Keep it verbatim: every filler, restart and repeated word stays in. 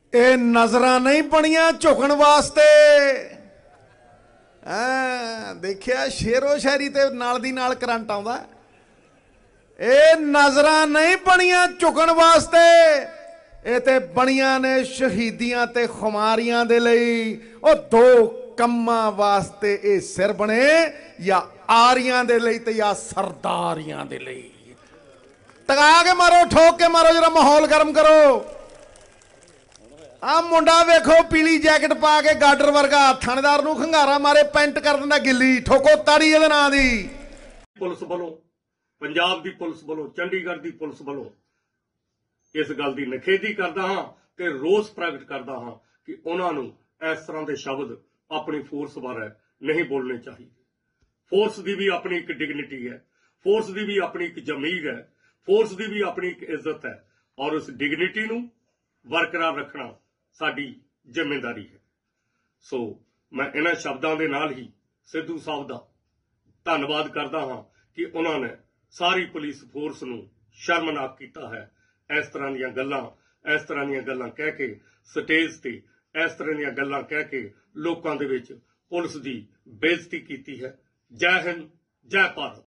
ਇਹ ਨਜ਼ਰਾਂ ਨਹੀਂ ਬਣੀਆਂ ਝੁਕਣ ਵਾਸਤੇ। ਹਾਂ ਦੇਖਿਆ ਸ਼ੇਰੋ ਸ਼ਾਇਰੀ ਤੇ ਨਾਲ ਦੀ ਨਾਲ ਕਰੰਟ ਆਉਂਦਾ। ਇਹ ਨਜ਼ਰਾਂ ਨਹੀਂ ਬਣੀਆਂ ਝੁਕਣ ਵਾਸਤੇ, ਇਹ ਤੇ ਬਣੀਆਂ ਨੇ ਸ਼ਹੀਦੀਆਂ ਤੇ ਖੁਮਾਰੀਆਂ ਦੇ ਲਈ। ਉਹ ਦੋ ਕੰਮਾਂ ਵਾਸਤੇ ਇਹ ਸਿਰ ਬਣੇ, ਜਾਂ ਆਰੀਆਂ ਦੇ ਲਈ ਤੇ ਜਾਂ ਸਰਦਾਰੀਆਂ ਦੇ ਲਈ। ਟਕਾ ਕੇ ਮਾਰੋ, ਠੋਕ ਕੇ ਮਾਰੋ, ਜਰਾ ਮਾਹੌਲ ਗਰਮ ਕਰੋ। ਆ ਮੁੰਡਾ ਵੇਖੋ ਪੀਲੀ ਜੈਕਟ ਪਾ ਕੇ ਗਾਡਰ ਵਰਗਾ, ਥਾਣੇਦਾਰ ਨੂੰ ਖੰਗਾਰਾ ਮਾਰੇ ਪੈਂਟ ਕਰ ਦਿੰਦਾ ਗਿੱਲੀ। ਠੋਕੋ ਤਾੜੀ ਇਹਦੇ ਨਾਂ ਦੀ। ਪੁਲਿਸ ਵੱਲੋਂ, ਪੰਜਾਬ ਦੀ ਪੁਲਿਸ ਵੱਲੋਂ, ਚੰਡੀਗੜ੍ਹ ਦੀ ਪੁਲਿਸ ਵੱਲੋਂ ਇਸ ਗੱਲ ਦੀ ਨਿਖੇਧੀ ਕਰਦਾ ਹਾਂ ਤੇ ਰੋਸ ਪ੍ਰਗਟ ਕਰਦਾ ਹਾਂ ਕਿ ਉਹਨਾਂ ਨੂੰ ਇਸ ਤਰ੍ਹਾਂ ਦੇ ਸ਼ਬਦ ਆਪਣੀ ਫੋਰਸ ਬਾਰੇ ਨਹੀਂ ਬੋਲਣੇ ਚਾਹੀਦੇ। ਫੋਰਸ ਦੀ ਵੀ ਆਪਣੀ ਇੱਕ ਡਿਗਨਿਟੀ ਹੈ, ਫੋਰਸ ਦੀ ਵੀ ਆਪਣੀ ਇੱਕ ਜ਼ਮੀਰ ਹੈ, ਫੋਰਸ ਦੀ ਵੀ ਆਪਣੀ ਇੱਕ ਇੱਜ਼ਤ ਹੈ, ਔਰ ਉਸ ਡਿਗਨਿਟੀ ਨੂੰ ਬਰਕਰਾਰ ਰੱਖਣਾ ਸਾਡੀ ਜ਼ਿੰਮੇਵਾਰੀ ਹੈ। ਸੋ ਮੈਂ ਇਹਨਾਂ ਸ਼ਬਦਾਂ ਦੇ ਨਾਲ ਹੀ ਸਿੱਧੂ ਸਾਹਿਬ ਦਾ ਧੰਨਵਾਦ ਕਰਦਾ ਹਾਂ ਕਿ ਉਹਨਾਂ ਨੇ ਸਾਰੀ ਪੁਲਿਸ ਫੋਰਸ ਨੂੰ ਸ਼ਰਮਨਾਕ ਕੀਤਾ ਹੈ। ਇਸ ਤਰ੍ਹਾਂ ਦੀਆਂ ਗੱਲਾਂ ਇਸ ਤਰ੍ਹਾਂ ਦੀਆਂ ਗੱਲਾਂ ਕਹਿ ਕੇ ਸਟੇਜ ਤੇ ਇਸ ਤਰ੍ਹਾਂ ਦੀਆਂ ਗੱਲਾਂ ਕਹਿ ਕੇ ਲੋਕਾਂ ਦੇ ਵਿੱਚ ਪੁਲਿਸ ਦੀ ਬੇਇੱਜ਼ਤੀ ਕੀਤੀ ਹੈ। ਜੈ ਹਿੰਦ, ਜੈ ਭਾਰਤ।